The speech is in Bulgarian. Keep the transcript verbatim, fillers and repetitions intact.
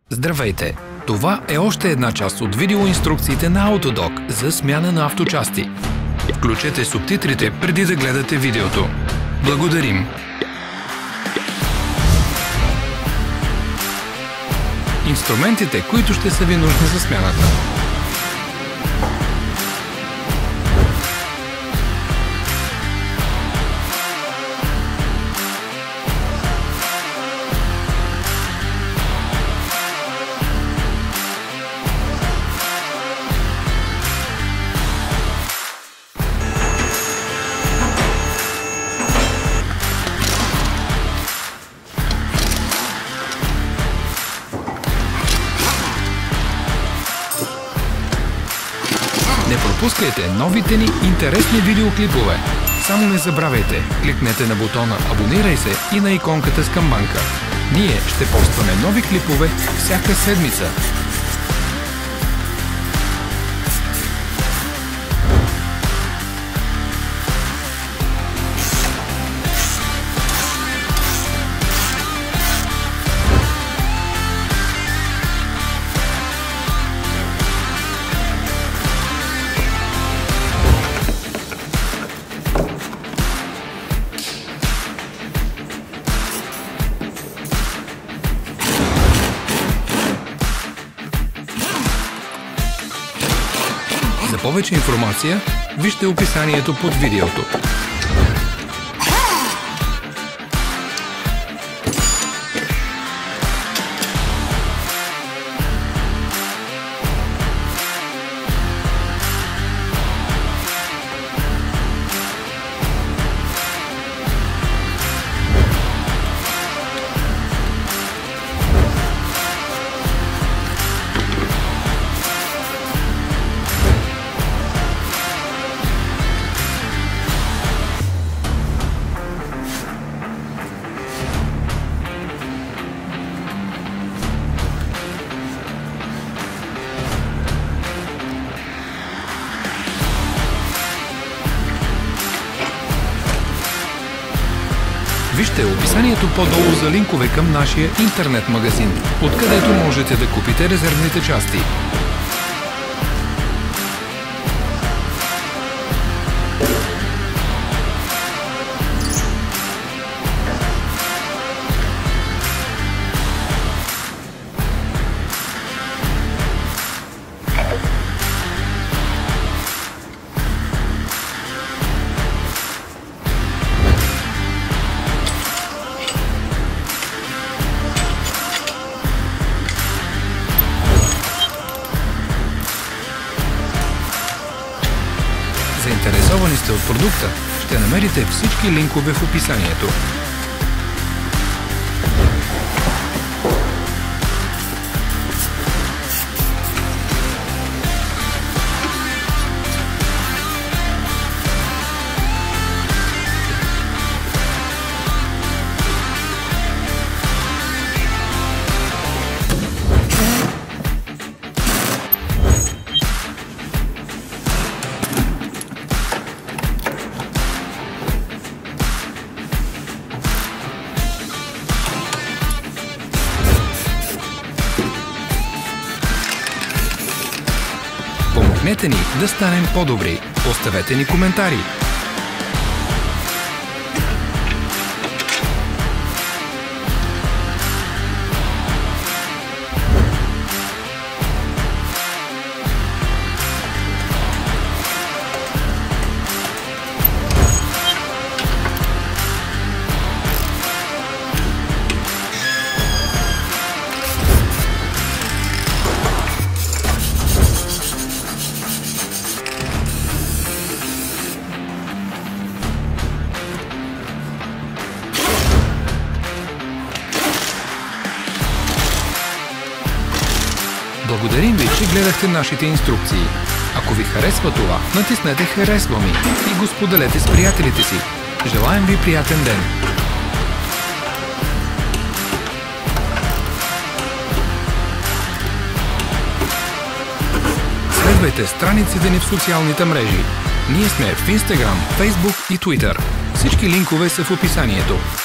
Здравейте! Това е още една част от видеоинструкциите на Autodoc за смяна на авточасти. Включете субтитрите преди да гледате видеото. Благодарим! Инструментите, които ще са ви нужни за смяната. Не пропускайте новите ни интересни видеоклипове. Само не забравяйте, кликнете на бутона "Абонирай се" и на иконката с камбанка. Ние ще постваме нови клипове всяка седмица. За повече информация, вижте описанието под видеото. Вижте описанието по-долу за линкове към нашия интернет магазин, откъдето можете да купите резервните части. Заинтересовани сте от продукта? Ще намерите всички линкове в описанието. Помогнете ни да станем по-добри. Оставете ни коментари. Благодарим ви, че гледахте нашите инструкции. Ако ви харесва това, натиснете "Харесва ми" и го споделете с приятелите си. Желаем ви приятен ден! Следвайте страниците ни в социалните мрежи. Ние сме в Instagram, Facebook и Twitter. Всички линкове са в описанието.